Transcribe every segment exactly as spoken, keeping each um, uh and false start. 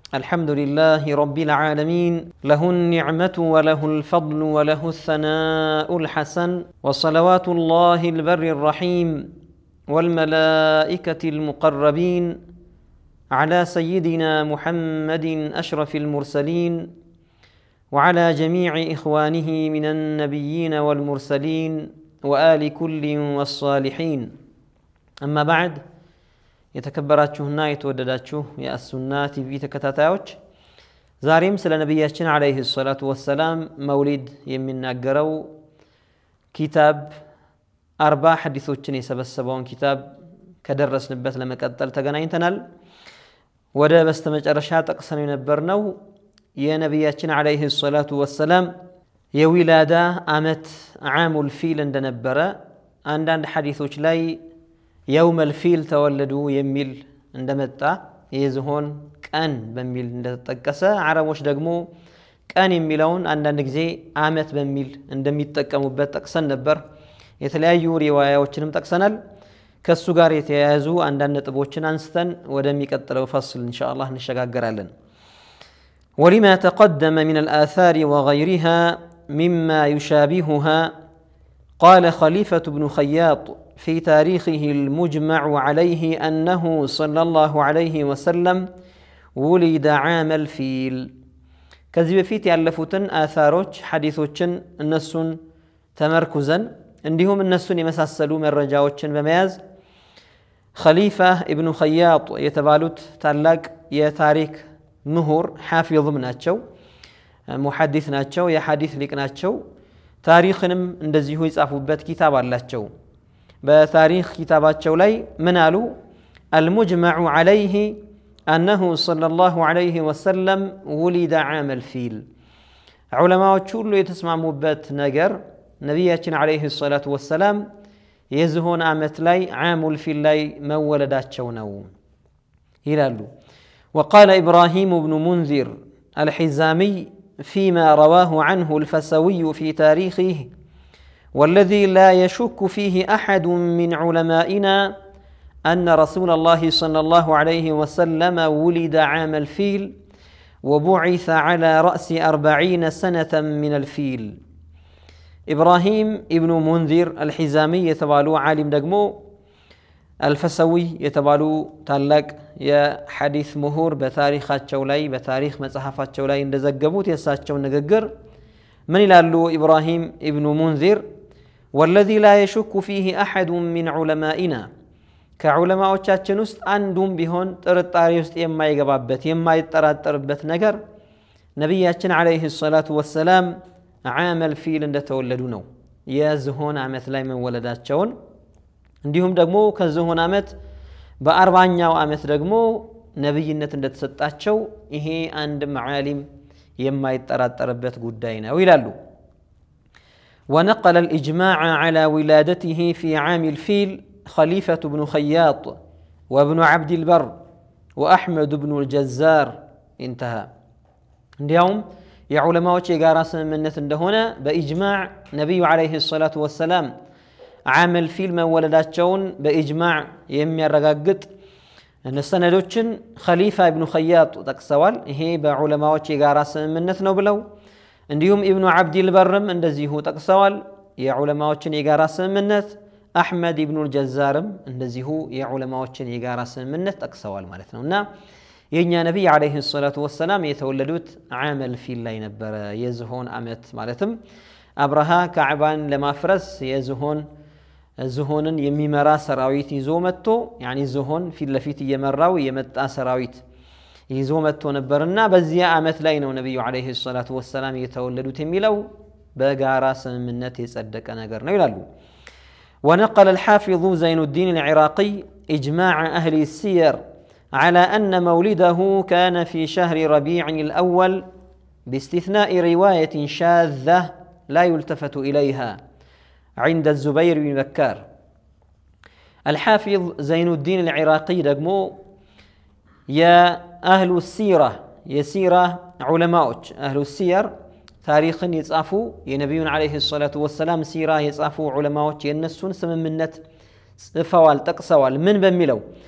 الحمد لله رب العالمين له النعمة وله الفضل وله الثناء الحسن وصلوات الله البر الرحيم والملائكة المقربين على سيدنا محمد أشرف المرسلين وعلى جميع إخوانه من النبيين والمرسلين وآل كل والصالحين أما بعد የተከበራችሁና የተወደዳችሁ የአስ-ሱናህ ቲቪ ተከታታዮች ዛሬም ስለ ነብያችን አለይሂ ሰላቱ ወሰላም መውሊድ የሚናገረው ኪታብ አርባ ሐዲሶችን የሰበሰበውን ኪታብ ከደረስንበት ለመቀጠል ተገናኝተናል። ወደ በስተመጨረሻ ጠቅሰን የነበርነው የነብያችን አለይሂ ሰላቱ ወሰላም የዊላዳ አመት ዓሙል ፊል እንደነበረ አንዳንድ ሐዲሶች ላይ يوم الفيل تولدوا يميل اندمتا يزهون كان بميل اندتقسا عربوش دغمو كان يميلون عندن غزي عامت بميل اندميتقموبت تقسن نبر የተለያዩ ሪዋያዎችንም ተቀሰናል ከሱ ጋር የተያያዙ አንዳንድ ነጥቦችን አንስተን ወደሚቀጥለው ፈስል ኢንሻአላህ እንሸጋገራለን ولما تقدم من الآثار وغيرها مما يشابهها قال خليفة بن خياط في تاريخه المجمع عليه أنه صلى الله عليه وسلم ولد عام الفيل كذب فيت يعلفوتن آثاروች حديثوችን እነሱን ተመርኩዘን እንዲሁም እነሱን የመሳሰሉ መረጃዎችን በመያዝ خليفة ابن خياط የተባሉት ታላቅ የታሪክ ምሁር ሐፊዝም ናቸው ሙሐዲስ ናቸው የሐዲስ ሊቅ ናቸው ታሪክንም እንደዚሁ ይጻፉበት ኪታብ አላቸው بتاريخ كتاباتቸው ላይ ምን አሉ المجمع عليه أنه صلى الله عليه وسلم ولد عام الفيل علماء ሁሉ የተስማሙበት ነገር ነብያችን عليه الصلاة والسلام የዝሆን አመት ላይ عام الفيل ላይ መወለዳቸው ነው ይላሉ وقال إبراهيم بن منذر الحزامي فيما رواه عنه الفسوي في تاريخه والذي لا يشك فيه أحد من علمائنا أن رسول الله صلى الله عليه وسلم ولد عام الفيل وبعث على رأس أربعين سنة من الفيل إبراهيم ابن منذر الحزامي يتبالو عالم دقمو الفسوي يتبالو تلق يا حديث مهور بتاريخات شولاي بتاريخ مصحفات شولاي اندزقبوت يساتشو نغغر من يلالو إبراهيم ابن منذر والذي لا يشك فيه أحد من علمائنا كعلماءዎቻችን ውስጥ አንዱም ቢሆን ጥርጣሬ ውስጥ የማይገባበት የማይጠራጠርበት ነገር ነብያችን አለይሂ ሰላቱ ወሰላም عام الفيل እንደተወለዱ ነው የዝሆን አመት ላይ መወለዳቸውን እንዲሁም ደግሞ ከዝሆን አመት በአርባኛው አመት ደግሞ ነብይነት እንደተሰጣቸው ይሄ አንድ ዓሊም የማይጠራጠርበት ጉዳይ ነው ይላሉ ونقل الإجماع على ولادته في عام الفيل خليفة بن خياط وابن عبد البر وأحمد بن الجزار انتهى اليوم يا علماء يقارا سمنة هنا بإجماع نبي عليه الصلاة والسلام عام الفيل من ولدات شون بإجماع يمي الرقاقت أن السندوتشن خليفة ابن خياط تكسوال هي بعلماء يقارا سمنة نوبلو እንዲሁም ኢብኑ አብዲል በርም እንደዚሁ ተቀሰዋል የዑለማዎችን የጋራ ስምምነት አህመድ ኢብኑ አልጀዛርም እንደዚሁ የዑለማዎችን የጋራ ስምምነት ተቀሰዋል ማለት ነውና የኛ ነብይ አለይሂ ሰላቱ ወሰላም የተወለዱት ዓም الفيل ላይ ነበር የዝሆን አመት ማለትም አብርሃ ካዕባን ለማፍረስ የዝሆን ዝሆንን የሚመራ ሰራዊት ይዞ መጥቶ يعني ዝሆን ፊት ለፊት እየመራው የመጣ ሰራዊት ይዞ መጥቶ ነበርና በዚያ አመት ላይ ነው ነብዩ አለይሂ ሰላቱ ወሰላም የተወለዱት የሚለው በጋራ ስምምነት የጸደቀ ነገር ነው ይላሉ ونقل الحافظ زين الدين العراقي إجماع أهل السير على أن مولده كان في شهر ربيع الأول باستثناء رواية شاذة لا يلتفت إليها عند الزبير بن بكار الحافظ زين الدين العراقي دقمو يا أهل السيرة يسيرة علماء أهل السير تاريخ يتصافوا ينبيون عليه الصلاة والسلام سيرة يتصافوا علماء ينسون سممنت فوال تقسوال من بملو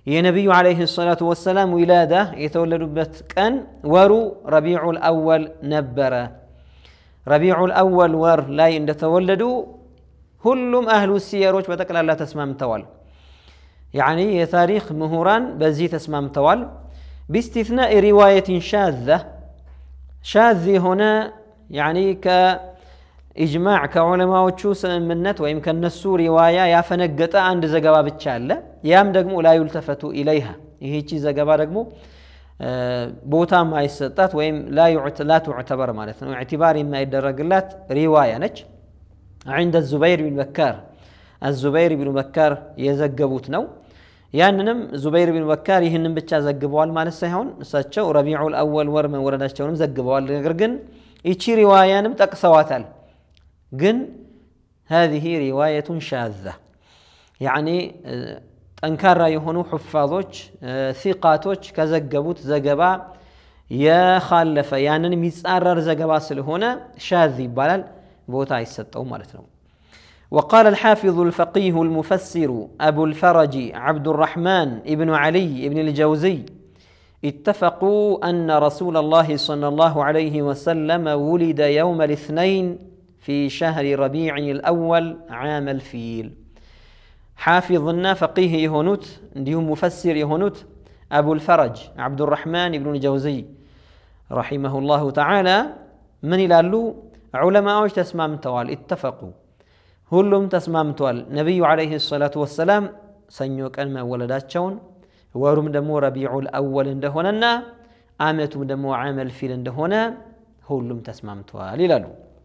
የነብዩ አለይሂ ሰላቱ ወሰላም ዊላዳ የተወለዱበት ቀን ወሩ ረቢዑል አወል ነበረ ረቢዑል አወል ወር ላይ እንደተወለዱ ሁሉም አህሉ ሲየሮች በተቀላላ ተስማምተዋል يعني የታሪክ ምሁራን በዚህ ተስማምተዋል باستثناء روايه شاذه شاذ هنا يعني كاجماع كعلماءዎቹ ስምምነት ወይም ከነሱ ሪዋያ ያፈነገጠ አንድ ዘገባ ብቻ አለ ያም ደግሞ لا يلتفت اليها ይህቺ ዘገባ ደግሞ ቦታ ማይሰጣት ወይም لا لا تعتبر ማለት ነው اعتبار የማይደረግላት ሪዋያ ነች عند الزبير بن بكار الزبير بن بكار የዘገቡት ነው ያንንም ዙበይር ቢን በካር ይህንን ብቻ ዘግበዋል ማለት ሳይሆን እሳቸው ረቢዑል አወል ወር መወለዳቸውንም ዘግበዋል ነገር ግን እቺ ሪዋያንም ጠቅሰዋታል ግን هذه روايه شاذه يعني ጠንካራ የሆኑ ሑፋዞች ثقاتዎች ከዘገቡት ዘገባ የኻለፈ ያንን የሚጻረር ዘገባ ስለሆነ ሻዝ ይባላል ቦታ አይሰጠው ማለት ነው وقال الحافظ الفقيه المفسر أبو الفرج عبد الرحمن ابن علي ابن الجوزي اتفقوا أن رسول الله صلى الله عليه وسلم ولد يوم الاثنين في شهر ربيع الأول عام الفيل حافظنا فقيه يهونوت ديهم مفسر يهونوت أبو الفرج عبد الرحمن ابن الجوزي رحمه الله تعالى من يلالو علماء تسمام توال اتفقوا ሁሉም ተስማምቷል ነብዩ አለይሂ ሰላቱ ወሰለም ሰኞ ቀን መወለዳቸውን ወሩም ደግሞ ረቢዑል አወል እንደሆነና አመቱም ደግሞ ዓመል ፊል እንደሆነ ሁሉም ተስማምቷል ይላሉ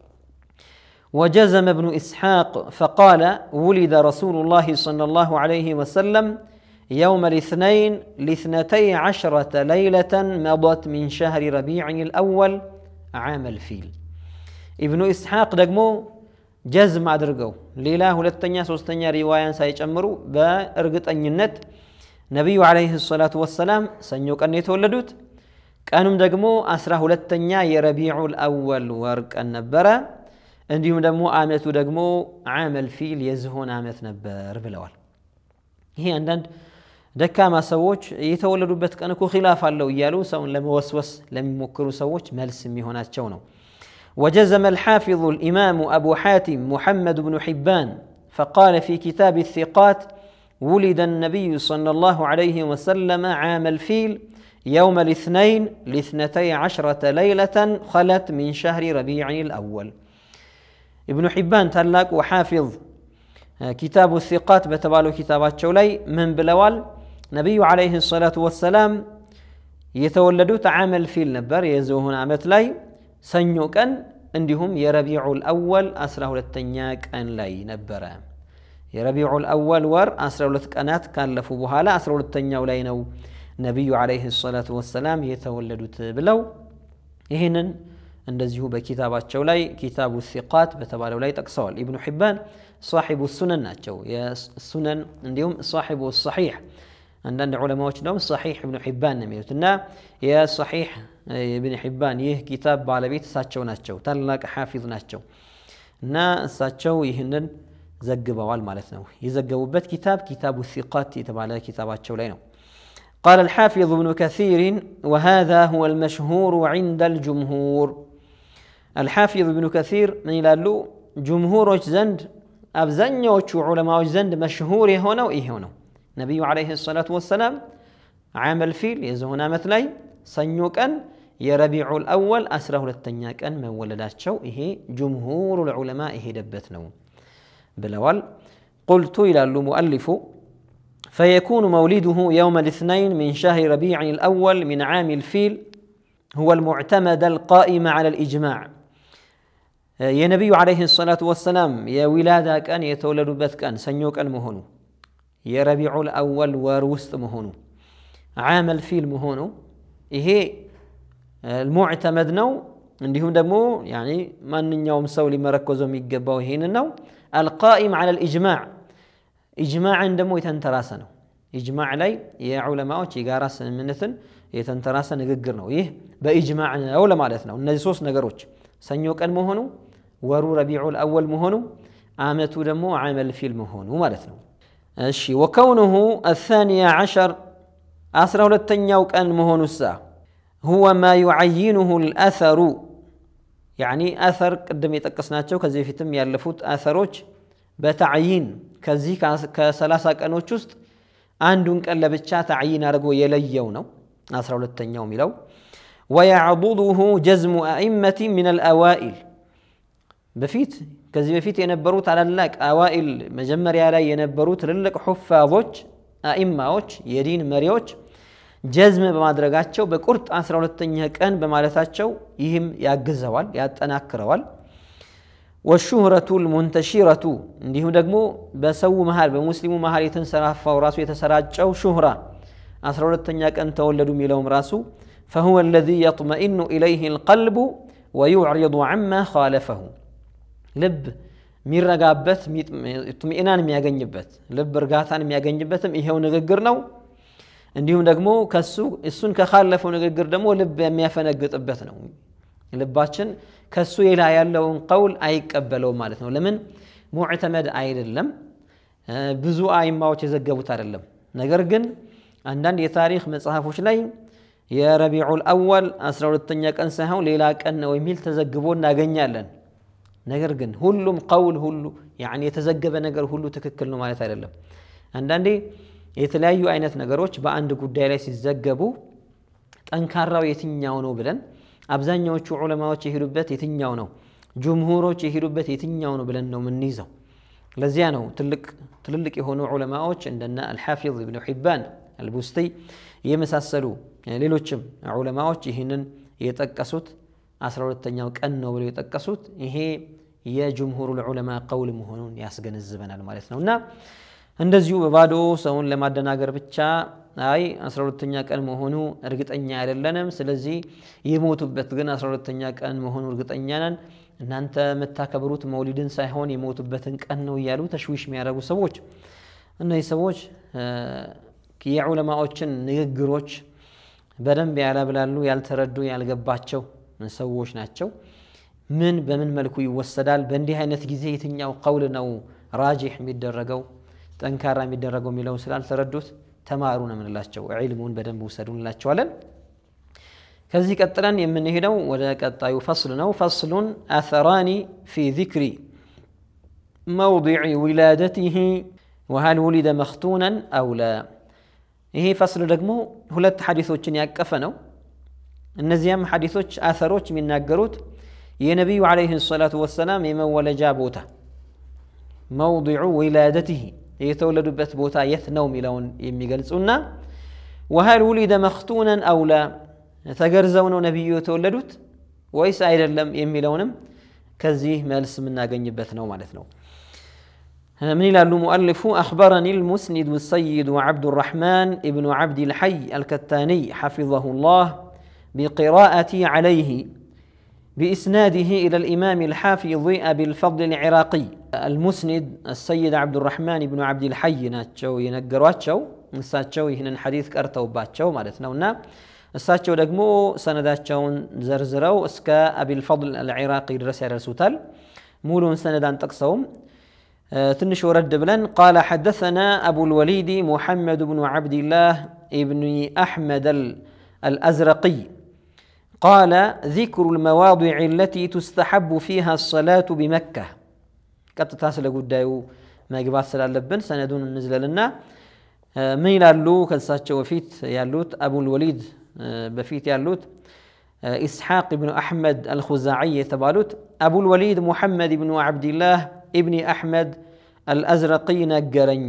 وجزم ابن إسحاق فقال ولد رسول الله صلى الله عليه وسلم يوم الاثنين لاثنتي عشرة ليلة مضت من شهر ربيع الأول عام الفيل ابن إسحاق دقمو جزم አድርገው ሌላ ሁለተኛ ሶስተኛ ሪዋያን ሳይጨምሩ በእርግጠኝነት ነብዩ አለይሂ ሰላቱ ወሰለም ሰኞ ቀን የተወለዱት ቀኑም ደግሞ አስራ ሁለተኛ የረቢዑል አወል ወር ቀን ነበረ እንዲሁም ደግሞ አመቱ ደግሞ ዓመል ፊል የዝሆን አመት ነበር ብለዋል ይሄ አንዳንድ ደካማ ሰዎች የተወለዱበት ቀን እኮ ኺላፍ አለው ይያሉ ሰውን ለመወስወስ ለሚሞክሩ ሰዎች መልስ የሚሆናቸው ነው وجزم الحافظ الإمام أبو حاتم محمد بن حبان فقال في كتاب الثقات ولد النبي صلى الله عليه وسلم عام الفيل يوم الاثنين لاثنتي عشرة ليلة خلت من شهر ربيع الأول ابن حبان تلاك وحافظ كتاب الثقات بتبالو كتابات شولي من بلوال نبي عليه الصلاة والسلام يتولدوا عام الفيل نبر يزوهون عامت لي ሰኞ ቀን እንዲሁም የረቢዑል አወል አስራ ሁለተኛ ቀን ላይ ነበረ የረቢዑል አወል ወር አስራ ሁለት ቀናት ካለፉ በኋላ አስራ ሁለተኛው ላይ ነው ነብዩ አለይሂ ሰላቱ ወሰለም የተወለዱት ብለው ይሄንን እንደዚሁ በኪታባቸው ላይ ኪታቡ الثقات በተባለው ላይ ጠቅሰዋል ኢብኑ ሒባን صاحب السنن ናቸው የሱነን እንዲሁም صاحب الصحيح عندنا علماء ደግሞ صحيح ابن حبان ነው የሚሉትና የصحيح ابن حبان ይህ ኪታብ ባለቤት እሳቸው ናቸው ታላቅ ሐፊዝ ናቸው እና እሳቸው ይህንን ዘግበዋል ማለት ነው የዘገቡበት ኪታብ ኪታቡ الثقات የተባለ ኪታባቸው ላይ ነው قال الحافظ ابن كثير وهذا هو المشهور عند الجمهور الحافظ ابن كثير من ይላሉ ጀምሁሮች ዘንድ አብዛኛዎቹ ዑለማዎች ዘንድ መሽሁር የሆነው ይሄው ነው ነብዩ አለይሂ ሰላቱ ወሰለም ዓም الفيل የዝሆን አመት ላይ ሰኞ ቀን የረቢዑል አወል አስራ ሁለተኛ ቀን መወለዳቸው ይሄ ጀምሁር ዑለማ ይሄደበት ነው ብለዋል قلت ይላሉ ሙአሊፉ فيكون مولده يوم الاثنين من شهر ربيع الأول من عام الفيل هو المعتمد القائم على الإجماع يا نبي عليه الصلاة والسلام يا ولادة كان يتولد بث كان سنيوك المهونو يا ربيع الأول وروست مهونو عام الفيل مهونو إيه المعتمد نو عندهم دمو يعني من يوم سولي مركزهم يقبوا هنا نو القائم على الإجماع إجماع عندما يتنتراسنوا إجماع لي يا علماء تيجارس منثن يتنتراسن نجرنوا إيه بإجماعنا أولا مالتنا والنزوس نجروش سنيوك المهونو ورو ربيع الأول مهونو عامتو دمو عامل في المهونو مالتنا الشي وكونه الثاني عشر አስራ ሁለተኛው ቀን መሆኑሳ هو ما يعينه الأثر يعني أثر قدم يتقسناቸው ከዚህ በፊትም ያለፉት አثሮች በተعይን ከዚህ ከ30 ቀኖች ውስጥ አንዱን ቀን ለብቻ ተعይን አድርጎ የለየው ነው አስራ ሁለተኛው ሚለው ويعضده جزم أئمة من الأوائل በፊት ከዚህ በፊት የነበሩ ታላላቅ አዋኢል መጀመሪያ ላይ የነበሩ ትልልቅ ሑፋዞች አኢማዎች የዲን መሪዎች ጀዝም በማድረጋቸው በቁርጥ አስራ ሁለተኛ ቀን በማለታቸው ይህም ያግዘዋል ያጠናክረዋል والشهرة المنتشرة እንዲሁም ደግሞ በሰው መሃል በሙስሊሙ መሃል የተንሰራፋው ራሱ የተሰራጨው ሹህራ አስራ ሁለተኛ ቀን ተወለዱ ሚለውም ራሱ فهو الذي يطمئن إليه القلب ويعرض عما خالفه ልብ ሚረጋበት ኢጥሚኢናን የሚያገኝበት ልብ እርጋታን የሚያገኝበትም ይሄው ንግግር ነው እንዲሁም ደግሞ ከሱ እሱን ከኻለፈው ንግግር ደግሞ ልብ የሚያፈነግጥበት ነው ልባችን ከሱ የላ ያለውን ቀውል አይቀበለው ማለት ነው ለምን ሙዕተመድ አይደለም ብዙ አይማዎች የዘገቡት አይደለም ነገር ግን አንዳንድ የታሪክ መጽሐፎች ላይ የረቢዑል አወል አስራ ሁለተኛ ቀን ሳይሆን ሌላ ቀን ነው የሚል ተዘግቦ እናገኛለን ነገር ግን ሁሉም ቀውል ሁሉ ያኒ የተዘገበ ነገር ሁሉ ትክክል ነው ማለት አይደለም አንዳንዴ የተለያዩ አይነት ነገሮች በአንድ ጉዳይ ላይ ሲዘገቡ ጠንካራው የትኛው ነው ብለን አብዛኛዎቹ ዑለማዎች ይሄዱበት የትኛው ነው ጁምሁሮች ይሄዱበት የትኛው ነው ብለን ነው ምንይዘው ለዚያ ነው ትልቅ ትልልቅ የሆኑ ዑለማዎች እንደና አልሐፊዝ ኢብኑ ሒባን አልቡስቲ የመሳሰሉ ሌሎችም ዑለማዎች ይህንን የጠቀሱት አስራ ሁለተኛው ቀን ነው ብለው የጠቀሱት ይሄ የጁምሁሩ ዑለማ ቀውል መሆኑን ያስገነዝበናል ማለት ነውና እንደዚሁ በባዶ ሰውን ለማደናገር ብቻ አይ አስራ ሁለተኛ ቀን መሆኑ እርግጠኛ አይደለንም ስለዚህ የሞቱበት ግን አስራ ሁለተኛ ቀን መሆኑ እርግጠኛ ነን እናንተ መታከብሩት መውሊድን ሳይሆን የሞቱበትን ቀን ነው ይያሉ ተሽዊሽ የሚያደርጉ ሰዎች እነዚህ ሰዎች የዑለማዎችን ንግግሮች በደንብ ያላብላሉ ያልተረዱ ያልገባቸው ሰዎች ናቸው ምን በምን መልኩ ይወሰዳል በእንዲህ አይነት ጊዜ የትኛው ቀውል ነው ራጂህ የሚደረገው ጠንካራ የሚደረገው ሚለው ስላልተረዱት ተማሩ ነው ምንላቸው ዒልሙን በደንብ ወሰዱላቸዋለን ከዚህ ቀጥለን የምንሄደው ወደ ቀጣዩ ፈስል ነው ፈስሉን አثራኒ في ذكر موضع ولادته وهل ولد مختونا أو لا ይሄ ፈስል ደግሞ ሁለት ሐዲሶችን ያቀፈ ነው እነዚያም ሐዲሶች አثሮች የሚናገሩት የነብዩ አለይሂ ሰላቱ ወሰለም የመወለጃ ቦታ موضع ولادته የተወለዱበት ቦታ የት ነው ሚለውን የሚገልጹና وهل ولد مختونا أو لا ተገርዘው ነው ነብዩ የተወለዱት ወይስ አይደለም የሚለውንም ከዚህ መልስ የምናገኝበት ነው ማለት ነው من ይላሉ مؤلف أخبرني المسند السيد عبد الرحمن ابن عبد الحي الكتاني حفظه الله بقراءتي عليه بإسناده إلى الإمام الحافظ أبي الفضل العراقي المسند السيد عبد الرحمن بن عبد الحي ناتشو ينقرواتشو نساتشو يهنن حديث كارتو باتشو مالتناونا نساتشو دقمو سنداتشون زرزرو اسكا أبي الفضل العراقي درسي رسوتال مولون سندان تقصوم تنش ورد بلن قال حدثنا أبو الوليد محمد بن عبد الله ابن أحمد الأزرقي قال ذكر المواضع التي تستحب فيها الصلاة بمكة قد تاسل قدايو ما يقبات سلال لبن سندون النزل لنا من يلالو كالساتش وفيت يالوت أبو الوليد بفيت يالوت إسحاق بن أحمد الخزاعي تبالوت أبو الوليد محمد بن عبد الله ابن أحمد الأزرقي نقرن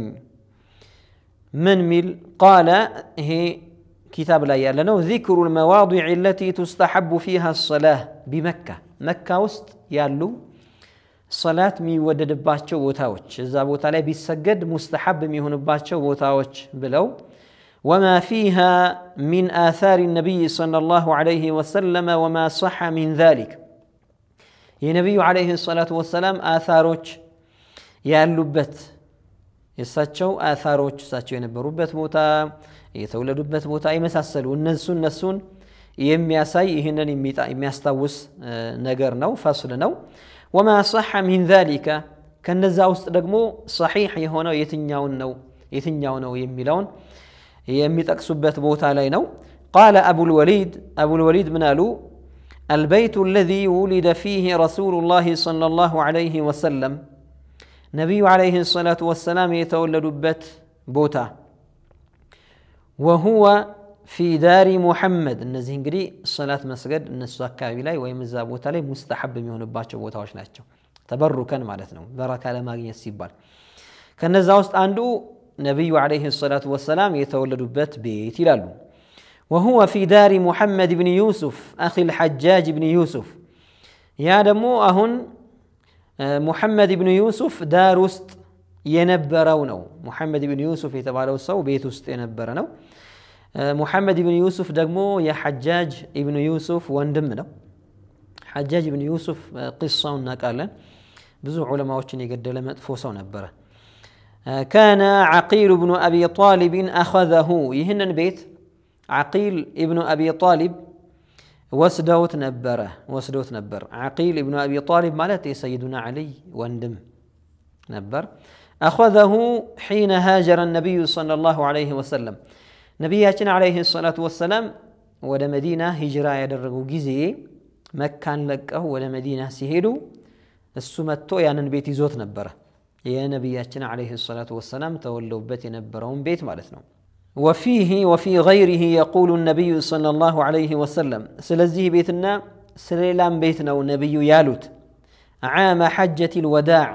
من مل قال هي كتاب لا يعلنه ذكر المواضع التي تستحب فيها الصلاة بمكة مكة وسط يالو صلاة مي ودد باتشو وتاوش الزابوت عليه بيسجد مستحب ميهون باتشو وتاوش بلو وما فيها من آثار النبي صلى الله عليه وسلم وما صح من ذلك يا نبي عليه الصلاة والسلام آثاروش ያሉበት የሳቸው አثاሮች ሳቸው የነበሩበት ቦታ የተወለዱበት ቦታ ይመሳሰሉ እነሱ እነሱን የሚያሳይ ይሄንን የሚያስታውስ ነገር ነው ፈስል ነው وما صح من ذلك ከነዛ ውስጥ ደግሞ صحيح የሆነው የትኛው ነው የትኛው ነው የሚለውን የሚጠቅሱበት ቦታ ላይ ነው قال أبو الوليد أبو الوليد من قالوا البيت الذي ولد فيه رسول الله صلى الله عليه وسلم نبي عليه الصلاة والسلام يتولد بت بوتا وهو في دار محمد النزي انقري الصلاة مسجد النسو أكابي لاي ويمزا بوتا لاي مستحب ميون باتشو بوتا وشناتشو تبركا مالتنا بركة لما يسيبال كان نزاوست عنده نبي عليه الصلاة والسلام يتولد بت بيت لالو وهو في دار محمد بن يوسف أخي الحجاج بن يوسف يا دمو أهن محمد بن يوسف دار وسط ينبرونو محمد بن يوسف يتبالو سو بيت وسط ينبرونو محمد بن يوسف دمو يا حجاج ابن يوسف وندمنو حجاج بن يوسف قصة ونقالا بزو علماء وشن يقدل مدفوسو نبره كان عقيل بن أبي طالب أخذه يهنن بيت عقيل ابن أبي طالب وسدوت نبره وسدوت نبر عقيل ابن أبي طالب مالتي سيدنا علي واندم نبر أخذه حين هاجر النبي صلى الله عليه وسلم نبياتنا عليه الصلاة والسلام ولا مدينة هجرة يدرقوا جزي مكان لقه ولا مدينة سهيدو السمتو يعني بيت زوت نبره يا نبياتنا عليه الصلاة والسلام تولوا بيت نبرهم بيت مالتنا وفيه وفي غيره يقول النبي صلى الله عليه وسلم سلزيه بيتنا سليلان بيتنا والنبي يالوت عام حجة الوداع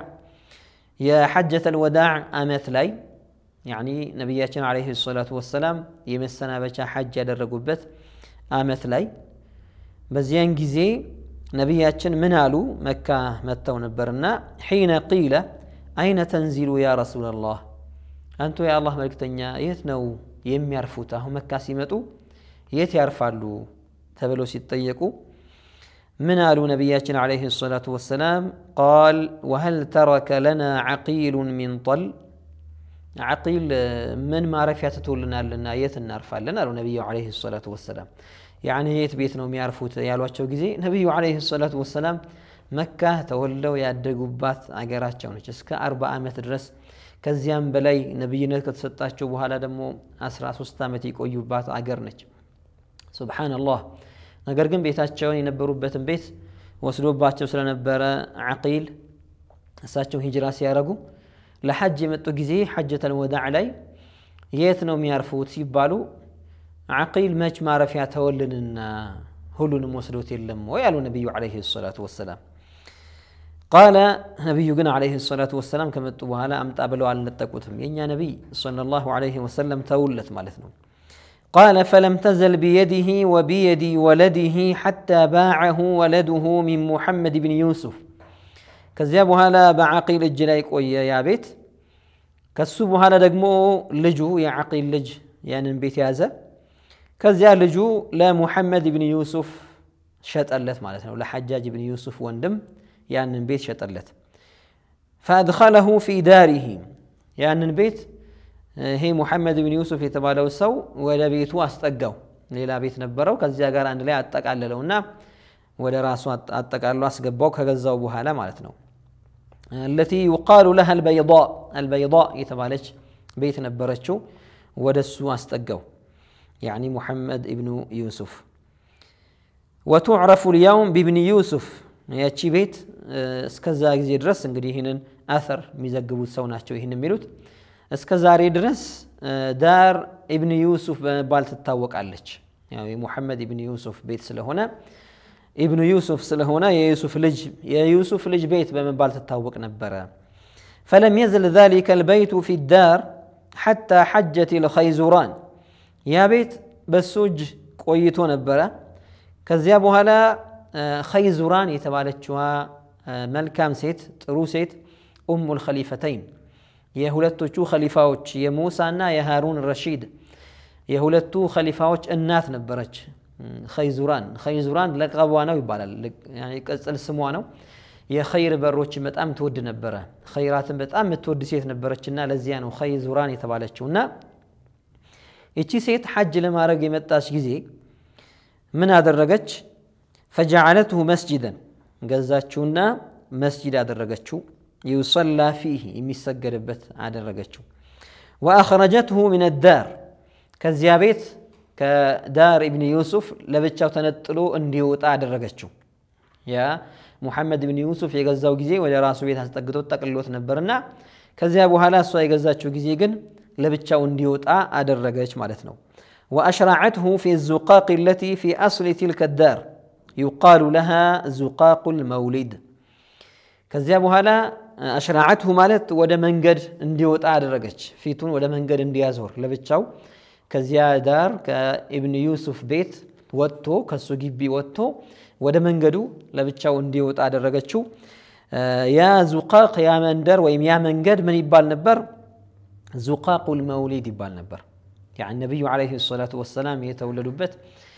يا حجة الوداع آمت لي يعني نبياتنا عليه الصلاة والسلام يمسنا بشا حجة درقبت آمت لي بزيان جزي نبياتنا منالو مكة متى ونبرنا حين قيل أين تنزل يا رسول الله أنتو يا الله ملكتنيا يتنو يم يعرفوت هم كاسيمتو يت يعرفالو تبلو سيطيقو من قالوا نبياتنا عليه الصلاة والسلام قال وهل ترك لنا عقيل من طل عقيل من معرفة تقولنا لنا يت نعرفال لنا قالوا نبي عليه الصلاة والسلام يعني يت بيتنا وميعرفوت يالواتشو جزي نبي عليه الصلاة والسلام مكة تولوا يعدقوا عقراتشو نجسك أربع عامات درس كزيان بلاي نبينا كتسطاچو بحالا دمو አስራ ሶስት አመት ይቆዩባት አገር ነች سبحان الله ነገር ግን ቤታቸውን የነበሩበትን ቤት ወስዶባቸው ስለነበረ عقيل እሳቸው ሂጅራ ሲያረጉ ለሐጅ የመጡ ጊዜ ሐጀተል ወዳዕ ላይ የት ነው የሚያርፉት ሲባሉ عقيل መች ማረፊያ ተወልንና ሁሉንም ወስዶት የለም ወይ አሉ ነብዩ አለይሂ ሰላቱ ወሰለም قال نبي جنا عليه الصلاة والسلام كما تبوها لا أمتع بلو على التقوتهم يا نبي صلى الله عليه وسلم تولت مالتنا قال فلم تزل بيده وبيد ولده حتى باعه ولده من محمد بن يوسف كذبها لا بعقيل الجلايك ويا يا بيت كسبها لا دقمو لجو يا عقيل لج يعني بيت هذا كذا لجو لا محمد بن يوسف شتألت مالتنا ولا حجاج بن يوسف وندم يعني بيت شتلت فأدخله في داره يعني البيت هي محمد بن يوسف يتبالو سو ولا بيت واستقوا ليلا بيت نبروا كذا قال أن لا أتقللونا ولا راسه أتقللوا أسقبوا كجزاو بحالا مالتنا التي يقال لها البيضاء البيضاء يتبالج بيت نبرتشو ودسوا استقوا يعني محمد ابن يوسف وتعرف اليوم بابن يوسف ያቺ ቤት እስከዛ ጊዜ ድረስ እንግዲህ ይሄንን አثر የሚዘግቡት ሰው ናቸው ይሄን የሚሉት እስከ ዛሬ ድረስ ዳር ኢብኑ ዩሱፍ በመባል ትታወቃለች ያው የሙሐመድ ኢብኑ ዩሱፍ ቤት ስለሆነ ኢብኑ ዩሱፍ ስለሆነ የዩሱፍ ልጅ የዩሱፍ ልጅ ቤት በመባል ትታወቅ ነበር فلم يزل ذلك البيت في الدار حتى حجة الخيزران يا بيت بسوج ቆይቶ ነበር ከዚያ በኋላ خيزران يتبالتشوا ملكام سيت طرو سيت ام الخليفتين يهولتو خليفاوچ يموسانا يهارون الرشيد يهولتو خليفاوچ النات نبرچ خيزران خيزران لقبوا ነው ይባላል يعني ቅጽል ስሟ ነው የخير በሮች በጣም ተወድ ነበር خيራትን በጣም ተወድ ሴት ነበረችና ለዚያ ነው خيزران የተባለችውና እቺ ሴት ሐጅ ለማድረግ የመጣች ጊዜ ምን አደረገች فجعلته مسجدا ገዛችውና መስጂድ አደረገችው يصلى فيه የሚሰገድበት አደረገችው واخرجته من الدار ከዚያ ቤት ከዳር ኢብኑ ዩሱፍ ለብቻው ተነጥሎ እንዲወጣ አደረገችው ያ ሙሐመድ ኢብኑ ዩሱፍ የገዛው ጊዜ ወደ ራሱ ቤት አስጠግቶት ጠቅልሎት ነበርና ከዚያ በኋላ እሷ የገዛችው ጊዜ ግን ለብቻው እንዲወጣ አደረገች ማለት ነው وأشرعته في الزقاق التي في أصل تلك الدار يقال لها زقاق المولد كذا بهلا أشرعته مالت ودا منجد انديوت أدرجش فيتون ودا منجد انديازور لبتشاو كذا دار كابن يوسف بيت واتو كسوجيب بي واتو ودا منجدو لبتشاو انديوت أدرجشو يا زقاق يا مندر ويم يا منجد من يبال نبر زقاق المولد يبال نبر يعني النبي عليه الصلاة والسلام يتولدوا بيت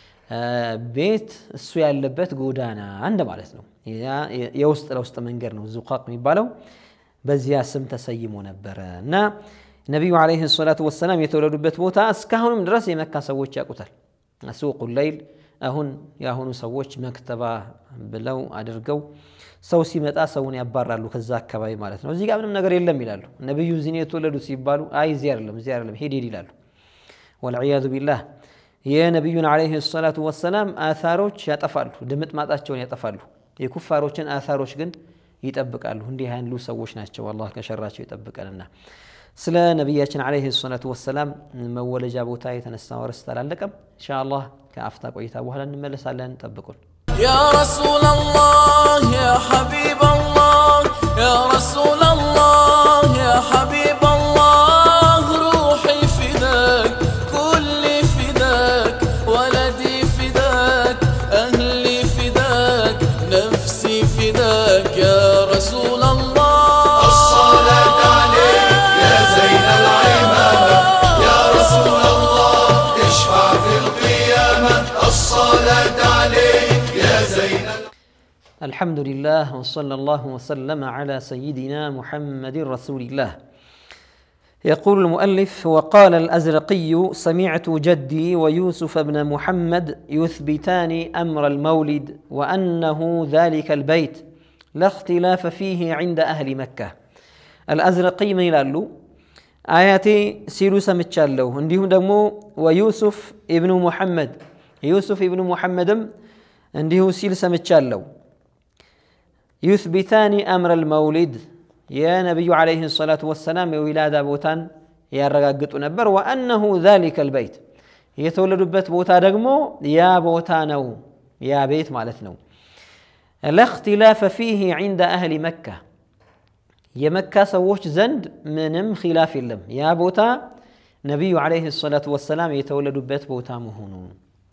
بيت السويا اللبت قودانا عنده مالتنا يوسط لوسط منجرنا الزقاق ميبالو بزيا سم تسيمو نبرنا النبي عليه الصلاة والسلام يتولدوا بيت بوتا اسكاهون من راسي مكة سووش ياكوتل سوق الليل اهون ياهون سووش مكتبة بلو ادرقو سو سيمتا سوني يبارالو كذا كباي مالتنا وزي قبل من نغير يلم يلالو النبي زين يتولدوا سيبالو اي زيار لهم زيار لهم هيدي يلالو والعياذ بالله يا نبينا عليه الصلاة والسلام آثاروش يطفالو دمت ماتاچون يطفالو የኩፋሮችን آثاروش ግን ይጠብቃሉ እንዲህ አይን ሉ ሰዎች ናቸው አላህ ከሸራቸው ይጠብቀንና ስለ ነብያችን عليه الصلاة والسلام መወለጃ ቦታ የተነሳው ርዕስ አላለቀም ኢንሻአላህ ከአፍታ ቆይታ በኋላ እንመለሳለን ጠብቁን يا رسول الله يا حبيب الله يا رسول الله يا حبيب الله روحي فداك كلي فداك ولدي فداك أهلي فداك نفسي فداك يا رسول الله الصلاة عليك يا زين العمامة يا رسول الله اشفع في القيامة الصلاة عليك يا زين الحمد لله وصلى الله وسلم على سيدنا محمد رسول الله يقول المؤلف وقال الأزرقي سمعت جدي ويوسف بن محمد يثبتان أمر المولد وأنه ذلك البيت لا اختلاف فيه عند أهل مكة الأزرقي من يلالو آياتي سيلو سمتشالو عندهم دمو ويوسف ابن محمد يوسف ابن محمد عنده سيل سمتشالو يثبتان أمر المولد يا نبي عليه الصلاة والسلام ولادة بوتان يا رجاجت نبر وأنه ذلك البيت يتولد بيت بوتا دقمو يا بوتانو يا بيت مالتنو لا اختلاف فيه عند أهل مكة يا مكة سووش زند منم خلاف اللم يا بوتا نبي عليه الصلاة والسلام يتولد بيت بوتا مهونون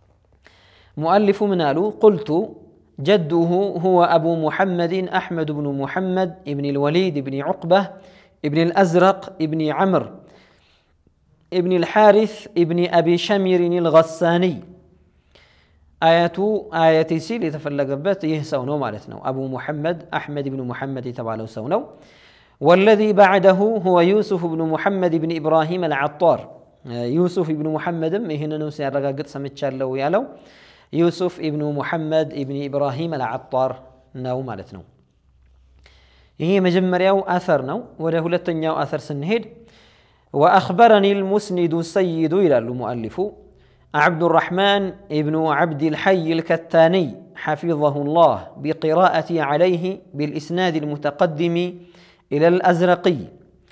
مؤلف منالو قلت جده هو أبو محمد أحمد بن محمد ابن الوليد بن عقبة ابن الأزرق ابن عمرو ابن الحارث ابن أبي شمر الغساني آياتو آياتي سيل يتفلق بات يهسونو مالتنا أبو محمد أحمد بن محمد يتبالو سونو والذي بعده هو يوسف بن محمد بن إبراهيم العطار يوسف بن محمد مهنا نوسي الرقاقت سمتشالو يالو يوسف ابن محمد ابن إبراهيم العطار نو مالتنا هي مجمريو أثر نو وله لتنياو أثر سنهيد وأخبرني المسند السيد إلى المؤلف عبد الرحمن ابن عبد الحي الكتاني حفظه الله بقراءتي عليه بالإسناد المتقدم إلى الأزرقي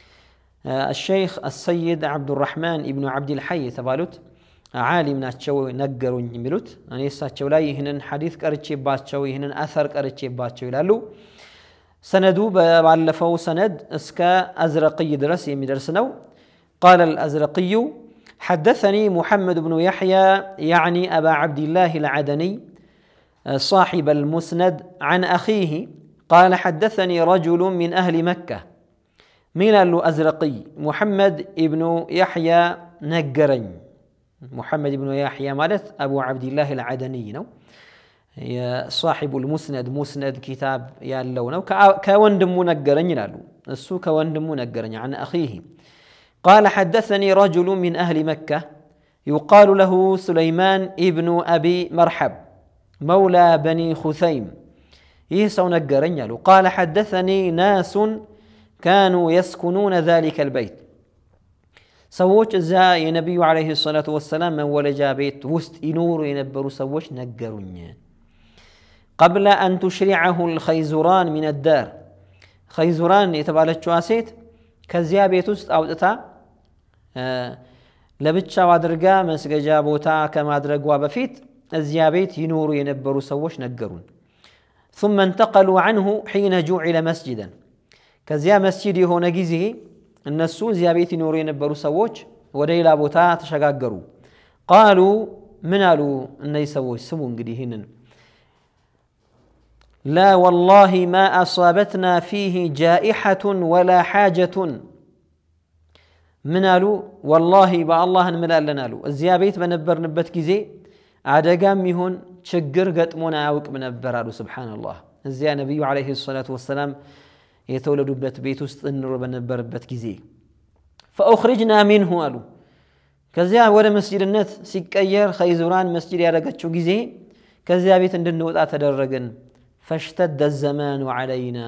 الشيخ السيد عبد الرحمن ابن عبد الحي تبالوت عالم ناتشو نقرون يملوت أنا يساتشو لا يهنن حديث كارتشي باتشو يهنن أثر كارتشي باتشو يلالو سندو بعلفو سند اسكا أزرقي درس يمدرسنو قال الأزرقي حدثني محمد بن يحيى يعني أبا عبد الله العدني صاحب المسند عن أخيه قال حدثني رجل من أهل مكة من الأزرقي محمد ابن يحيى نقرن محمد بن يحيى مالت أبو عبد الله العدني نو صاحب المسند مسند كتاب يالونو كوندم منقرن يلالو السو كوندم منقرن عن أخيه قال حدثني رجل من أهل مكة يقال له سليمان ابن أبي مرحب مولى بني خثيم يسو نقرن يلو قال حدثني ناس كانوا يسكنون ذلك البيت ሰዎች እዛ የነብዩ አለይሂ ሰላቱ ወሰላም መወለጃ ቤት ውስጥ ይኖሩ የነበሩ ሰዎች ነገሩኝ قبل أن تشرعه الخيزران من الدار خيزران የተባለችው ሴት ከዚያ ቤት ውስጥ አውጥታ ለብቻው አድርጋ መስገጃ ቦታ ከማድረጓ በፊት እዚያ ቤት ይኖሩ የነበሩ ሰዎች ነገሩን ثم انتقلوا عنه حين جعل مسجدا ከዚያ መስጂድ የሆነ ጊዜ እነሱ እዚያ ቤት ይኖሩ የነበሩ ሰዎች ወደ ሌላ ቦታ ተሸጋገሩ قالوا ምን አሉ እነዚህ ሰዎች ስሙ እንግዲህ ይሄንን لا والله ما أصابتنا فيه جائحة ولا حاجة من قالوا والله بالله انملالنا قالوا እዚያ ቤት በነበርንበት ጊዜ አደጋም ይሁን ችግር ገጥሞና ያውቅ ነበር አሉ ሱብሃንአላህ እዚያ ነብዩ አለይሂ ሰላቱ ወሰላም የተወለዱበት ቤት ውስጥ እንኖር በነበርበት ጊዜ فأخرجنا منه قالوا ከዚያ ወደ መስጂድነት ሲቀየር ኸይዙራን መስጂድ ያደረገችው ጊዜ ከዚያ ቤት እንድንወጣ ተደረገን فاشتد الزمان علينا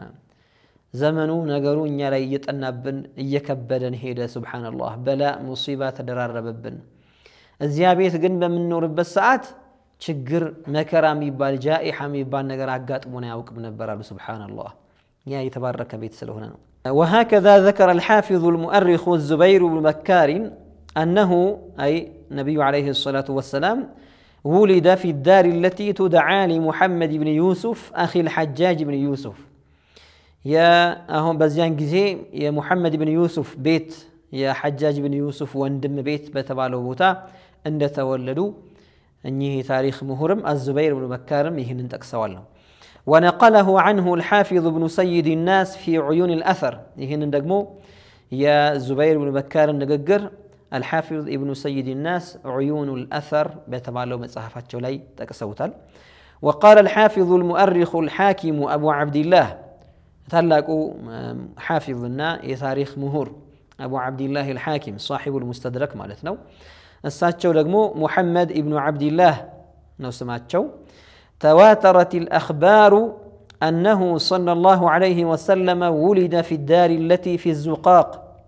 زمنو نغرو እኛ ላይ እየጠናብን እየከበደን ሄደ ሱብሃንአላህ በላ ሙሲባ ተደራረበብን እዚያ ቤት ግን በመኖርበት ሰዓት ችግር መከራ የሚባል ጃኢሃ የሚባል ነገር አጋጥሞና ያውቅም ነበር አሉ ሱብሃንአላህ ያ የተባረከ ቤት ስለሆነ ነው وهكذا ذكر الحافظ المؤرخ الزبير بن بكار أنه أي نبي عليه الصلاة والسلام ولد في الدار التي تدعى لمحمد بن يوسف أخي الحجاج بن يوسف يا أهم بزيان جزي يا محمد بن يوسف بيت يا حجاج بن يوسف واندم بيت بتبالو بوتا عند تولدوا أنيه تاريخ مهرم الزبير بن بكارم يهن تكسوالنا ونقله عنه الحافظ بن سيد الناس في عيون الأثر يهن دقمو يا الزبير بن بكارم نققر الحافظ ابن سيد الناس عيون الأثر بتبالو مصحفات جولي تكسوتال وقال الحافظ المؤرخ الحاكم أبو عبد الله تلاقوا حافظنا يتاريخ مهور أبو عبد الله الحاكم صاحب المستدرك مالتنا الساتشو لقمو محمد ابن عبد الله نو سماتشو تواترت الأخبار أنه صلى الله عليه وسلم ولد في الدار التي في الزقاق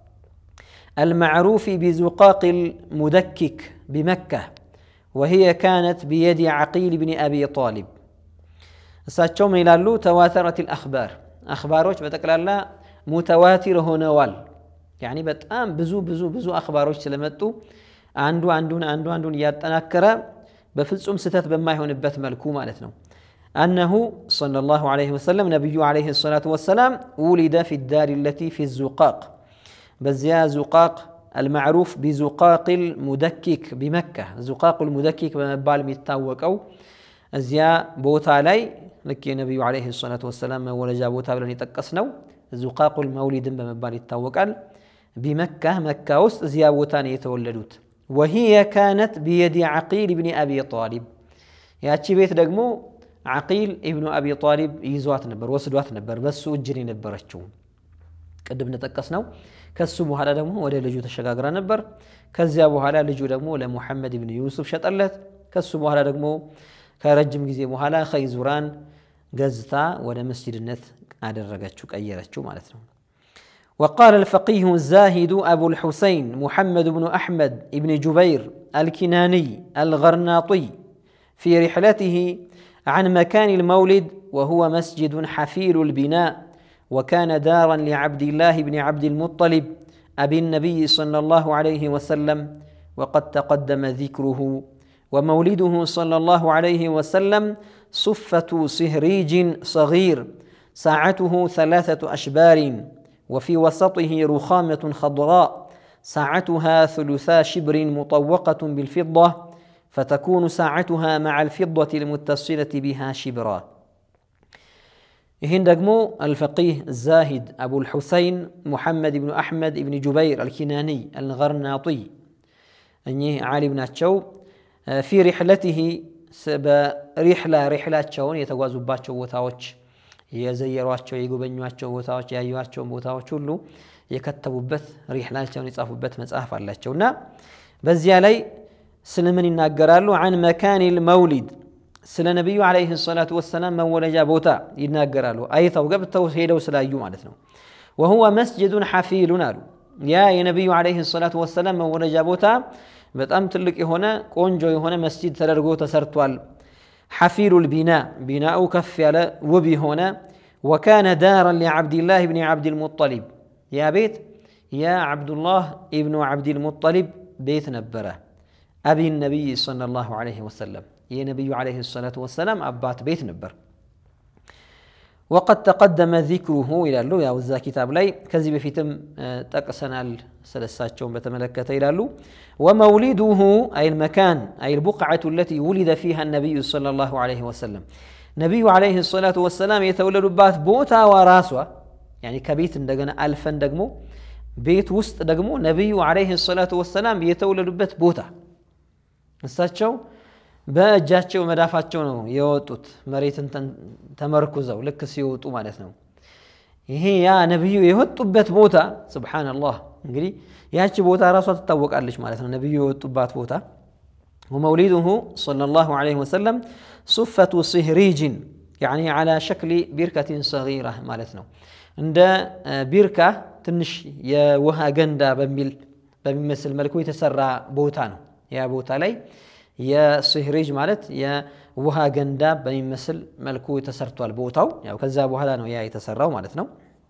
المعروف بزقاق المدكك بمكة وهي كانت بيد عقيل بن أبي طالب الساتشو من يلالو تواترت الأخبار أخباروش بتقلال متواتر هنوال يعني بتأم بزو بزو بزو أخباروش سلمتو عندو عندون عندو عندون يتنكر بفلسم ستات بما يهون بث ملكو مالتنا أنه صلى الله عليه وسلم نبي عليه الصلاة والسلام ولد في الدار التي في الزقاق بزيا زقاق المعروف بزقاق المدكك بمكة زقاق المدكك بمبال ميتاوك أو أزيا بوتا لي لكي النبي عليه الصلاة والسلام ولجا بوتا بلني تقسنو زقاق المولد بمبال يتاوك بمكة مكة وسط زيا بوتاني يتولدوت وهي كانت بيد عقيل بن أبي طالب ياتشي بيت دقمو عقيل ابن أبي طالب يزوات نبر وسدوات نبر بس أجري نبرتشو قدم نتقسنو كسبو هذا دمو ولا لجو تشغاغرا نبر كزيابو هذا لجو دمو لمحمد بن يوسف شطلت كسبو هذا دمو كرجم غزي بوهالا خيزوران غزتا ولا مسجد النت ادرغچو قيرچو معناتنو وقال الفقيه الزاهد أبو الحسين محمد بن أحمد بن جبير الكناني الغرناطي في رحلته عن مكان المولد وهو مسجد حفيل البناء وكان دارا لعبد الله بن عبد المطلب أبي النبي صلى الله عليه وسلم وقد تقدم ذكره ومولده صلى الله عليه وسلم صفة صهريج صغير ساعته ثلاثة أشبار وفي وسطه رخامة خضراء ساعتها ثلثا شبر مطوقة بالفضة فتكون ساعتها مع الفضة المتصلة بها شبرا هندقمو الفقيه الزاهد أبو الحسين محمد بن أحمد بن جبير الكناني الغرناطي أني عالي بن أتشو في رحلته رحلة رحلة تشون يتوازو باتشو وتاوش يزيرواቸው የጎበኙዋቸው ቦታዎች ያዩዋቸው ቦታዎች ሁሉ የከተቡበት ሪህላቸውን የጻፉበት መጽሐፍ አላቸውና በዚያ ላይ ስለምን ይናገራሉ عن مكان المولد ስለ ነብዩ አለይሂ ሰላቱ ወሰለም መወለጃ ቦታ ይናገራሉ አይተው ገብተው ሄደው ስላዩ ማለት ነው وهو مسجد حفيل አሉ ያ የነብዩ አለይሂ ሰላቱ ወሰለም መወለጃ ቦታ በጣም ትልቅ የሆነ ቆንጆ የሆነ መስጂድ ተደርጎ ተሰርቷል حفير البناء بناء كف على وبي هنا وكان دارا لعبد الله بن عبد المطلب يا بيت يا عبد الله ابن عبد المطلب بيت نبره أبي النبي صلى الله عليه وسلم يا نبي عليه الصلاة والسلام أبات بيت نبر وقد تقدم ذكره إلى اللو يا وزا كتاب لي كذب في تم تقسنا السلسات شون بتملكة إلى اللو ومولده أي المكان أي البقعة التي ولد فيها النبي صلى الله عليه وسلم نبي عليه الصلاة والسلام يتولد بات بوتا وراسوا يعني كبيت دقنا ألفا دقمو بيت وسط دقمو نبي عليه الصلاة والسلام يتولد بات بوتا نستاتشو በእጃቸው መዳፋቸው ነው የወጡት መሬትን ተመርኩዘው ልክ ሲወጡ ማለት ነው ይሄ ያ ነብዩ የወጡበት ቦታ ሱብሃንአላህ እንግዲህ ያቺ ቦታ ራሷ ተታወቃለች ማለት ነው ነብዩ የወጡበት ቦታ ومولده صلى الله عليه وسلم صفة صهريج يعني على شكل بركة صغيرة ማለት ነው እንደ ቢርካ ትንሽ የውሃ ገንዳ በሚል በሚመስል መልኩ የተሰራ ቦታ ነው ያ ቦታ ላይ የሲህሪጅ ማለት የውሃ ገንዳ በሚመስል መልኩ ተሰርቷል ቦታው ያው ከዛ በኋላ ነው ያ የተሰራው ማለት ነው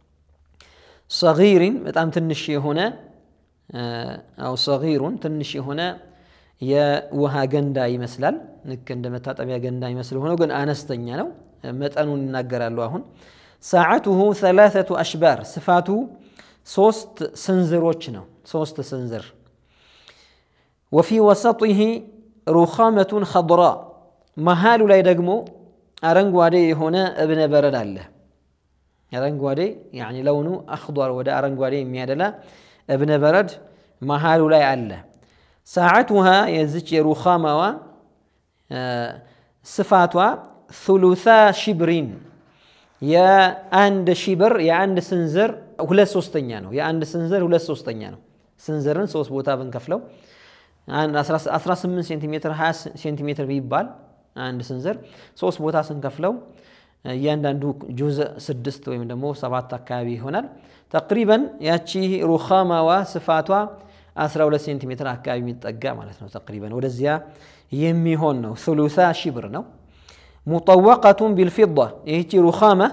صغيرን በጣም ትንሽ የሆነ አው صغيرን ትንሽ የሆነ የውሃ ገንዳ ይመስላል ልክ እንደ መታጠቢያ ገንዳ ይመስል ሆኖ ግን አነስተኛ ነው መጠኑን እናገራለሁ አሁን ساعته ثلاثة أشبار ስፋቱ ሶስት ስንዝሮች ነው ሶስት ስንዝር وفي وسطه رخامة خضراء مهال لا يدقمو أرنقوادي هنا ابن برد الله أرنقوادي يعني لونه أخضر ودا أرنقوادي ميادلا ابن برد مهال لا يعله ساعتها يزج رخامة صفاتها ثلثا شبرين يا عند شبر يا عند سنزر ولا سوستنيانو يا عند سنزر ولا سوستنيانو سنزرن سوس بوتا بنكفلو عند أسرة ثمانية سنتيمتر هاس سنتيمتر بيبال عند سنزر سوس بوتا سنكفلو ياندو جزء سدست ويم دمو سبعة أكابي هنا تقريبا ياتشي رخامة وصفاتها أسرة ولا سنتيمتر أكابي متأجا مالتنا تقريبا ولزيا يمي هون ثلثا شبر نو مطوقة بالفضة ياتشي رخامة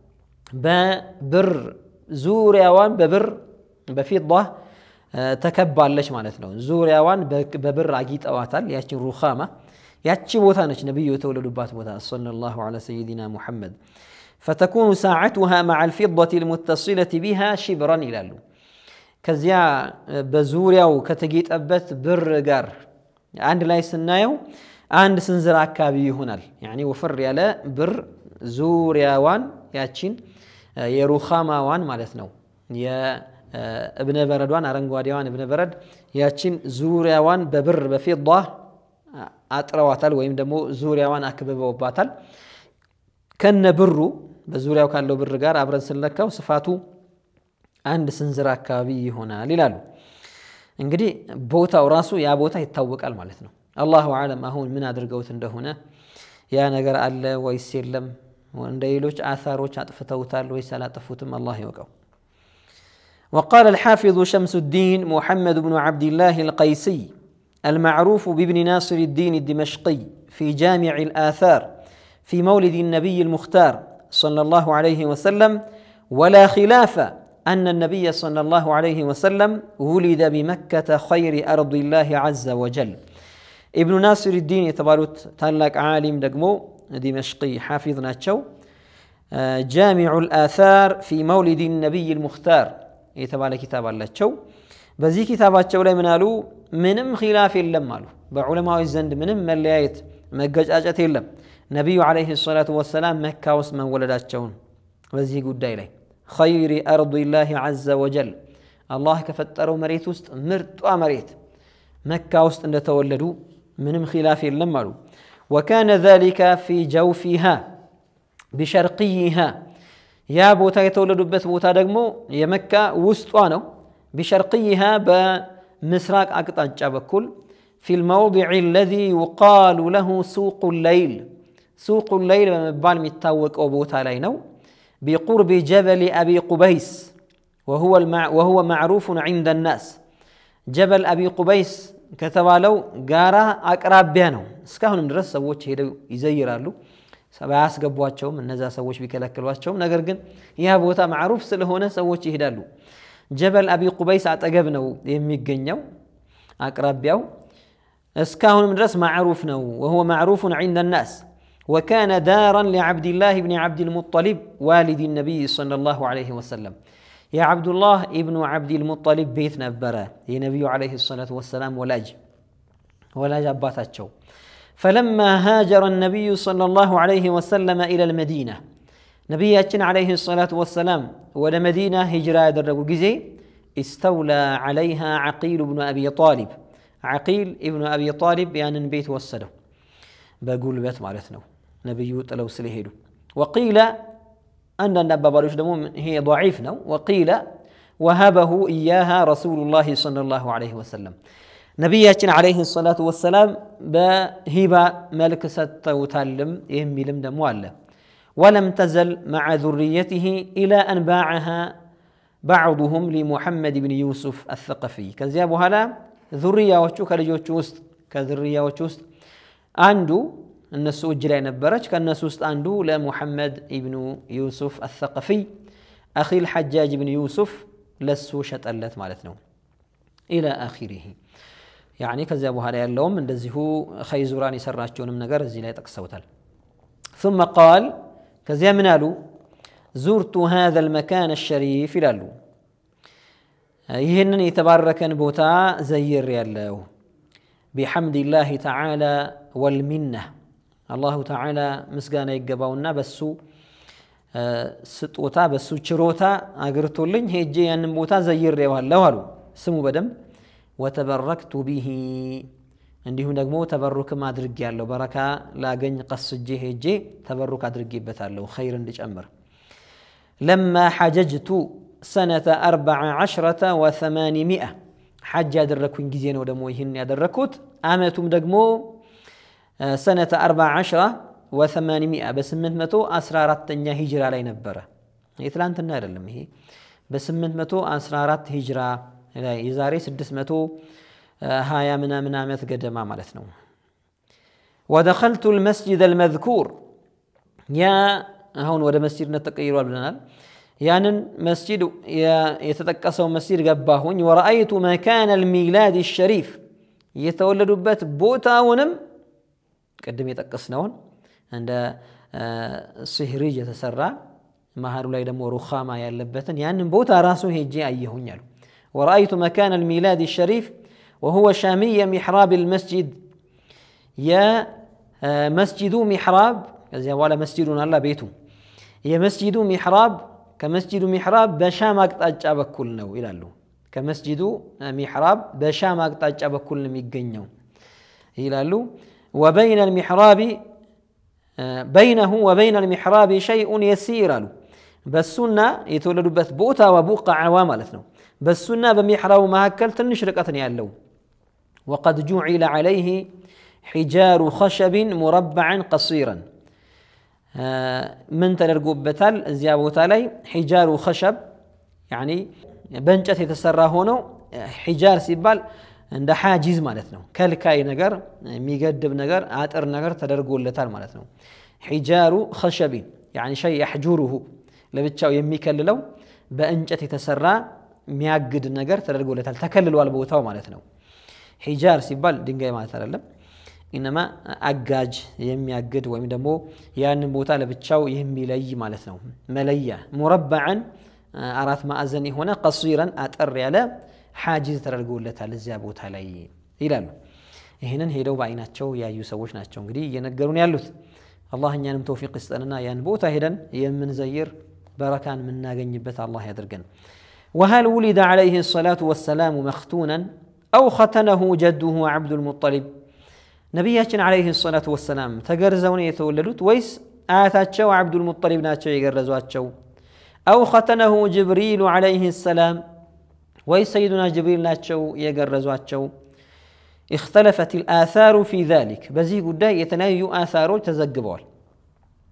ببر زور يوان ببر بفضة ተከባለች ማለት ነው ዙሪያዋን በብር አጊጠዋታል ያቺ ሩኻማ ያቺ ቦታ ነች ነብዩ የተወለዱባት ቦታ ሰለላሁ ዐለ ሰይዲና ሙሐመድ فتكون ساعتها مع الفضة المتصلة بها شبرا ይላሉ ከዚያ በዙሪያው ከተጌጠበት ብር ጋር አንድ ላይ ስናየው አንድ ስንዝር አካባቢ ይሆናል يعني ወፈር ያለ ብር ዙሪያዋን ያቺን የሩኻማዋን ማለት ነው የ ابن بردوان አረንጓዴዋን ابن برد ያቺን ዙሪያዋን በብር በፊዳ አጥረዋታል ወይም ደግሞ ዙሪያዋን አከበበውባታል ከነ ብሩ በዙሪያው ካለው ብር ጋር አብረን ስለካው ስፋቱ አንድ ስንዝር አካባቢ ይሆናል ይላሉ እንግዲህ ቦታው ራሱ ያ ቦታ ይታወቃል ማለት ነው አላሁ አለም አሁን ምን አድርገውት እንደሆነ ያ ነገር አለ ወይስ የለም እንደሌሎች አሳሮች አጥፍተውታል ወይስ አላጠፉትም አላህ ይወቀው وقال الحافظ شمس الدين محمد بن عبد الله القيسي المعروف بابن ناصر الدين الدمشقي في جامع الآثار في مولد النبي المختار صلى الله عليه وسلم ولا خلاف أن النبي صلى الله عليه وسلم ولد بمكة خير أرض الله عز وجل ابن ناصر الدين يتبالوت تلاك عالم دقمو دمشقي حافظ ناتشو جامع الآثار في مولد النبي المختار የተባለ ኪታብ አላቸው በዚህ ኪታባቸው ላይ ምን አሉ ምንም ኺላፍ የለም አሉ በዑለማዎች ዘንድ ምንም መለያየት መገጫጨት የለም ነብዩ አለይሂ ሰላቱ ወሰላም መካ ውስጥ መወለዳቸውን በዚህ ጉዳይ ላይ خير ارض الله عز وجل አላህ ከፈጠረው መሬት ውስጥ ምርጧ መሬት መካ ውስጥ እንደተወለዱ ምንም ኺላፍ የለም አሉ وكان ذلك في جوفها بشرقيها يا بوتا يتولدوبت بوتا دغمو يمكة وسطوا ነው بشرقيها بمسراق አቅጣጫ በኩል في الموضع الذي يقال له سوق الليل سوق الليل በመባል የሚታወቀው ቦታ ላይ ነው بقرب جبل ابي قبيس وهو المع وهو معروف عند الناس جبل أبي قبيس كتبالو غارا أقرابيا ነው እስካሁንም ድረስ ሰዎች ሄደው ይዘይራሉ ሰባስ ገቧቸውም እነዛ ሰዎች ቢከለክሏቸውም ነገር ግን ያ ቦታ معروف ስለሆነ ሰዎች ይሄዳሉ جبل أبي قبيس አጠገብ ነው የሚገኘው أقرابياو እስካሁንም ድረስ معروف ነው وهو معروف عند الناس وكان دارا لعبد الله بن عبد المطلب والد النبي صلى الله عليه وسلم يا عبد الله ابن عبد المطلب بيت نبرة يا نبي عليه الصلاة والسلام ولاج ولاج أباتاتشو فلما هاجر النبي صلى الله عليه وسلم إلى المدينة نبينا عليه الصلاة والسلام ولا مدينة هجرة درجو جزي استولى عليها عقيل بن أبي طالب عقيل ابن أبي طالب يعني بيت وسده بقول بيت مالتنا نبيوت لو سليهدو وقيل أن النبابالوش دمو هي ضعيفنا وقيل وهبه إياها رسول الله صلى الله عليه وسلم نبينا عليه الصلاة والسلام بهبة ملك ستة وتعلم يهملم دمواله ولم تزل مع ذريته إلى أن باعها بعضهم لمحمد بن يوسف الثقفي كذابوا هلا ذرية وشو كالجوش وست كذرية وشوست عنده الناس أجري نبرج كان الناس وست عنده لمحمد ابن يوسف الثقفي أخي الحجاج بن يوسف لسه شتألت مالتنا إلى آخره يعني كذابوا هلا اللوم من دزهو خيزوراني سراجون من نجار الزلاية تكسوتال ثم قال كذا منالو زرت هذا المكان الشريف لالو يهنني تباركا بوتا زير يالله بحمد الله تعالى والمنة الله تعالى مسقانا يقباونا بسو ستوتا بسو چروتا اقرتولين هيجي ان بوتا زير يالله والو سمو بدم وتبركت به እንዲሁ ደግሞ ተበሩክ ማድረግ ያለው በረካ ላገኝ ቀስጄ ሄጄ ተበሩክ አድርጌበታለሁ ኸይር እንዲጨምር لما حججت سنة أربع عشرة وثمانمائة حج ያደረኩኝ ጊዜ ነው ደግሞ ይሄን ያደረኩት አመቱም ደግሞ سنة أربع عشرة وثمانمائة በ814 ኛ ሂጅራ ላይ ነበር የትላንትና አይደለም ይሄ በ814 ሂጅራ ላይ የዛሬ ስድስት መቶ هايا منا منا عمت قدما مالتنا ودخلت المسجد المذكور يا هون ودا مسجد نتقير والبنال يعني مسجد يتتكسو مسجد قباهون ورأيت مكان الميلاد الشريف يتولد بات بوتا ونم قدم يتكسنون عند سهريج يتسرع مهارو لا يدمو رخاما يالبتن يعني بوتا راسو هيجي أيهون يالو ورأيت مكان الميلاد الشريف وهو شامية محراب المسجد يا مسجد محراب زي ولا مسجدنا الله بيته يا مسجد محراب كمسجد محراب بشام اقطاጫ በኩል ነው ይላሉ كمسجد محراب بشام اقطاጫ በኩል ነው የሚገኘው ይላሉ وبين المحراب بينه وبين المحراب شيء يسير له بالسنة يتولدበት ቦታ وبقعዋ ማለት ነው بالسنة بمحراب مهكل تنش رقتن ያለው وقد جعل عليه حجار خشب مربعا قصيرا من تلرقوبتال እዚያ ቦታ ላይ حجار خشب يعني በእንጨት የተሰራ ሆኖ حجار ሲባል እንደ حاجز ማለት ነው ከልካይ ነገር የሚገድብ ነገር አጥር ነገር ተደርጎለታል ማለት ነው حجار خشب يعني شيء يحجره ለብቻው የሚከልለው በእንጨት የተሰራ የሚያግድ ነገር ተደርጎለታል ተከልሏል ቦታው ማለት ነው حجار ሲባል ድንጋይ ማለት አይደለም انما አጋጅ የሚያግድ ወይም ደግሞ ያንን ቦታ ለብቻው የሚለይ ማለት ነው መለያ مربعا አራት ማዕዘን የሆነ قصيرا አጠር ያለ حاجز ተደርጎለታል እዚያ ቦታ ላይ ይላሉ ይሄንን ሄደው ባይናቸው ያዩ ሰዎች ናቸው እንግዲህ እየነገሩን ያሉት አላህ እኛንም ተውፊቅ ይስጠንና ያን ቦታ ሄደን የምንዘይር በረካን ምናገኝበት አላህ ያድርገን وهل ولد عليه الصلاة والسلام مختونا أو ختنه جده عبد المطلب نبينا عليه الصلاة والسلام تجرزون يتولدوت ويس آتاتشو عبد المطلب ناتشو يجرزواتشو أو ختنه جبريل عليه السلام ويس سيدنا جبريل ناتشو يجرزواتشو اختلفت الآثار في ذلك بزي قد يتنايو آثارو تزقبول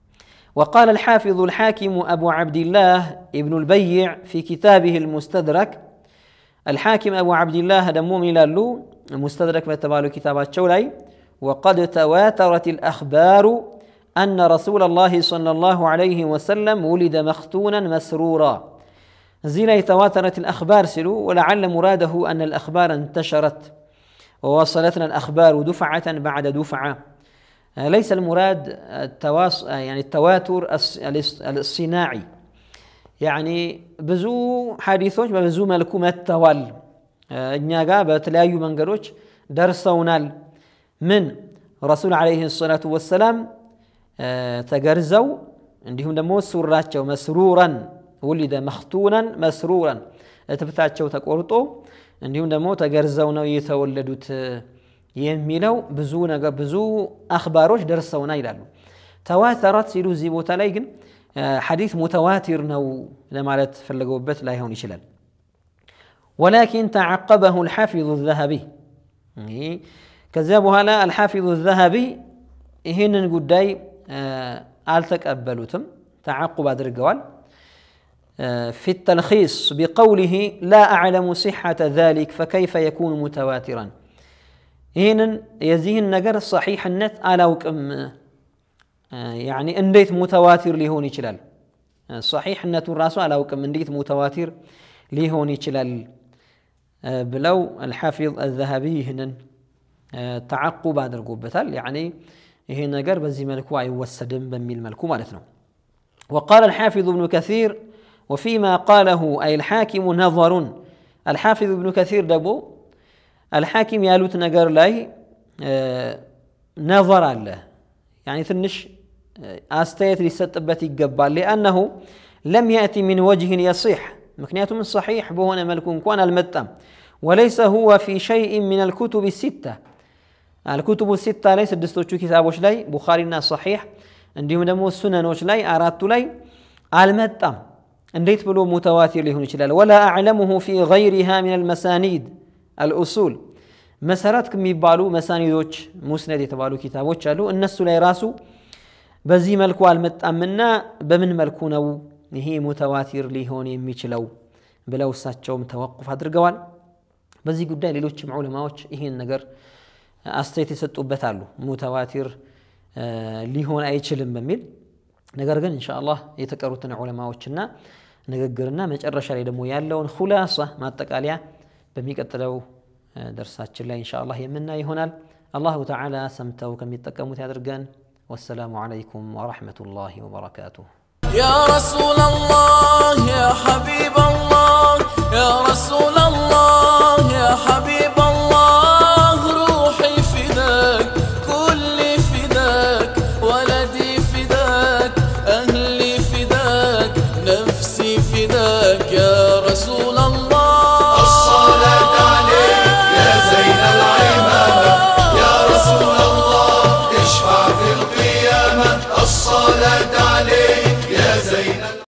وقال الحافظ الحاكم أبو عبد الله ابن البيع في كتابه المستدرك الحاكم أبو عبد الله دموم إلى اللو المستدرك بتبالو كتابات شولاي وقد تواترت الأخبار أن رسول الله صلى الله عليه وسلم ولد مختونا مسرورا زين تواترت الأخبار سلو ولعل مراده أن الأخبار انتشرت ووصلتنا الأخبار دفعة بعد دفعة ليس المراد التواص يعني التواتر الصناعي يعني بزو حديثوች በብዙ መልኩ መተዋል እኛ ጋር በተለያዩ መንገዶች ደርሰውናል ምን ረሱል አለይሂ ሰላቱ ወሰለም ተገርዘው እንዲሁም ደግሞ ሱራቸው መስሩራን ولد مختونا مسرورا እትብታቸው ተቆርጦ እንዲሁም ደግሞ ተገርዘው ነው የተወለዱት የሚለው ብዙ ነገር ብዙ አخبارዎች ደርሰውና ይላሉ ተዋተራት ሲሉ እዚህ ቦታ ላይ ግን ሐዲስ ሙተዋቲር ነው ለማለት ፈልገውበት ላይሆን ይችላል ولكن تعقبه الحافظ الذهبي ከዛ በኋላ الحافظ الذهبي ይሄንን ጉዳይ አልተቀበሉትም تعقب አድርገዋል في التلخيص بقوله لا أعلم صحة ذلك فكيف يكون متواترا هنا يزين نجر صحيح النت على وكم يعني انديت متواتر لهون يشلال صحيح النت الراس على وكم انديت متواتر لهون يشلال بلو الحافظ الذهبي هنا تعقب بعد القبتال يعني هنا نجر بزي ملكو يوسدم بميل ملكو مالتنا وقال الحافظ ابن كثير وفيما قاله أي الحاكم نظر الحافظ ابن كثير دبو الحاكم يالوت نجر لاي نظر له يعني ثنش أستيت لستبت الجبال لأنه لم يأتي من وجه يصح مكنيات من صحيح بهنا ملكون كون المتم وليس هو في شيء من الكتب الستة الكتب الستة ليس دستوچو كتابوش لاي بخارينا صحيح عندهم دمو السننوش لاي أرادتو لاي المتم انديت بلو متواتر لهون يشلال ولا أعلمه في غيرها من المسانيد الأصول مسارات كم يبالو مسانيدوش مسند يتبالو كتابوش قالو الناس لا يراسو بزي ملكو المتأمنا بمن ملكونو هي متواتر لهون يميشلو بلو ساتشوم توقف هدرقوال بزي قداء للوش معلماوش إهين نقر أستيتي ستو بتالو متواتر آه لهون أي شلم بميل ነገር ግን ኢንሻአላህ የተቀሩትን ዑለማዎችና ንግግርና መጨረሻ ላይ ደግሞ ያለውን ኹላሳ ማጠቃለያ በሚቀጥለው ደርሳችን ላይ ኢንሻአላህ የምናይ ይሆናል አላሁ ተዓላ ሰምተው ከሚጠቀሙት ያድርገን ወሰላሙ አለይኩም ወራህመቱላሂ ወበረካቱሁ يا رسول الله يا حبيب الله يا رسول